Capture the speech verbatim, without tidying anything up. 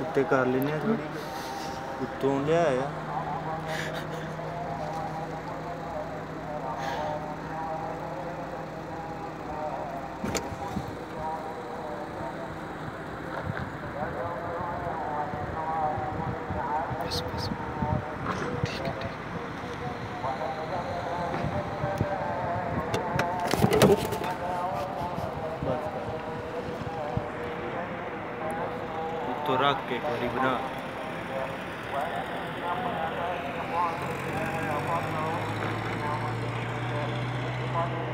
उत्ते कर लेने थोड़ी उत्तों लिया है बस बस ठीक है ठीक उत्तों रख के करी बना Thank you.